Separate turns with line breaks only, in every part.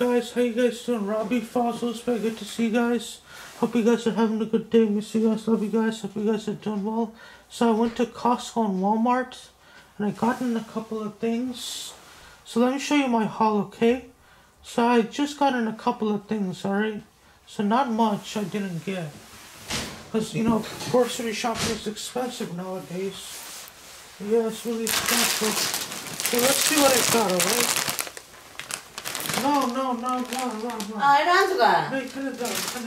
guys? How you guys doing? Robbie Fossils, very good to see you guys. Hope you guys are having a good day. Miss you guys, love you guys. Hope you guys are doing well. So I went to Costco and Walmart and I gotten a couple of things. So let me show you my haul, okay? So I just gotten a couple of things, alright? So not much I didn't get. Because, you know, grocery shopping is expensive nowadays. Yeah, it's really expensive. So let's see what I got, alright? No.
이런 수가.
Hey, Canada.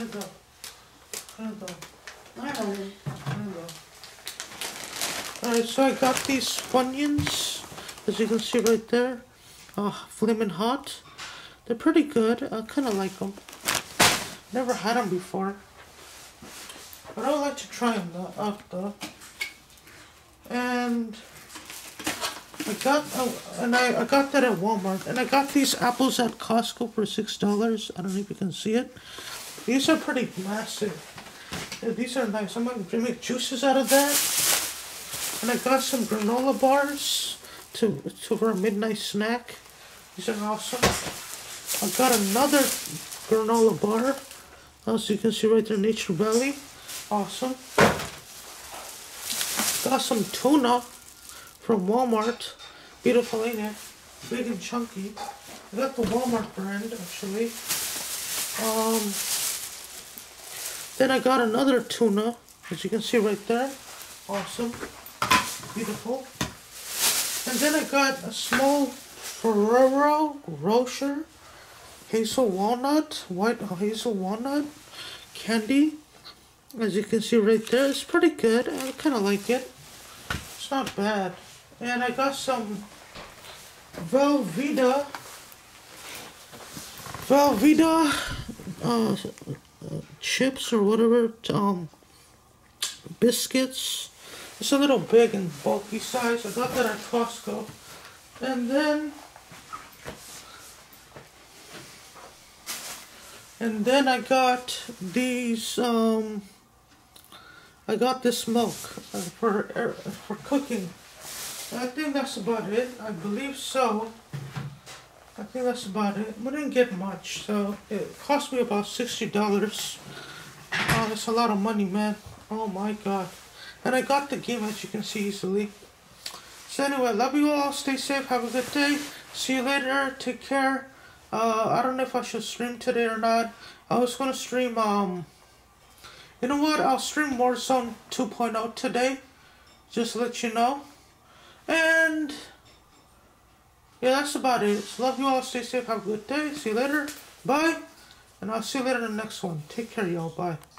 Alright, so I got these Funyuns, as you can see right there. Flamin' Hot. They're pretty good. I kind of like them. Never had them before. But I would like to try them out though. And I got that at Walmart, and I got these apples at Costco for $6. I don't know if you can see it. These are pretty massive. Yeah, these are nice. I'm going to make juices out of that. And I got some granola bars for a midnight snack. These are awesome. I got another granola bar. As you can see right there, Nature Valley. Awesome. Got some tuna from Walmart. Beautiful, ain't it? Big and chunky. I got the Walmart brand, actually. Then I got another tuna, as you can see right there. Awesome. Beautiful. And then I got a small Ferrero Rocher white hazel walnut candy. As you can see right there, it's pretty good. I kind of like it. It's not bad. And I got some Velveeta chips or whatever, biscuits. It's a little big and bulky size. I got that at Costco. And then I got these, I got this milk for cooking. I think that's about it. I believe so. I think that's about it. We didn't get much, so it cost me about $60. Oh, that's a lot of money, man. Oh my god. And I got the game, as you can see easily. So anyway, love you all. Stay safe. Have a good day. See you later. Take care. I don't know if I should stream today or not. I was going to stream, you know what? I'll stream Warzone 2.0 today. Just to let you know. And yeah, that's about it. So love you all. Stay safe. Have a good day. See you later. Bye. And I'll see you later in the next one. Take care, y'all. Bye.